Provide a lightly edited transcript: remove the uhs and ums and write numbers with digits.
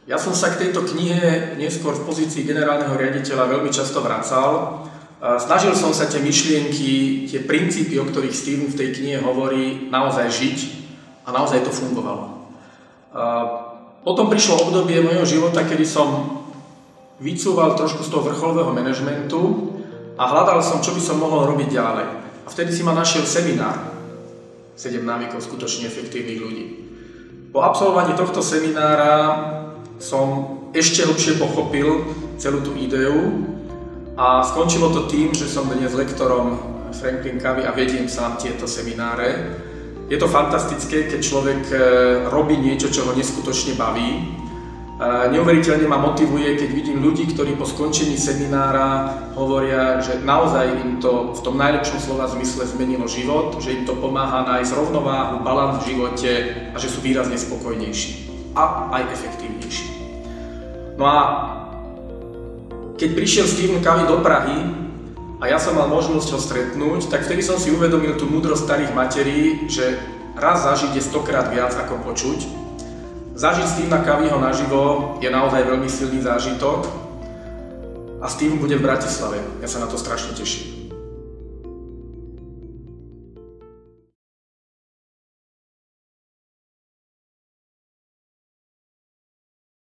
Ja som sa k tejto knihe neskôr v pozícii generálneho riaditeľa veľmi často vracal. Snažil som sa tie myšlienky, tie princípy, o ktorých Steven v tej knihe hovorí, naozaj žiť a naozaj to fungovalo. Potom prišlo obdobie mojho života, kedy som vycúval trošku z toho vrcholového manažmentu a hľadal som, čo by som mohol robiť ďalej. A vtedy si ma našiel seminár 7 návykov skutočne efektívnych ľudí. Po absolvovaní tohto seminára som ešte lepšie pochopil celú tú ideu a skončilo to tým, že som dnes lektorom Franklin Covey a vediem sám tieto semináre. Je to fantastické, keď človek robí niečo, čo ho neskutočne baví. Neuveriteľne ma motivuje, keď vidím ľudí, ktorí po skončení seminára hovoria, že naozaj im to v tom najlepšom slova zmysle zmenilo život, že im to pomáha nájsť rovnováhu, balans v živote a že sú výrazne spokojnejší a aj efektívnejší. No a keď prišiel Steven Covey do Prahy a ja som mal možnosť ho stretnúť, tak vtedy som si uvedomil tú múdrosť starých materí, že raz zažiť je 100-krát viac ako počuť. Zažiť Stevena Coveyho naživo je naozaj veľmi silný zážitok a Steven bude v Bratislave. Ja sa na to strašne teším.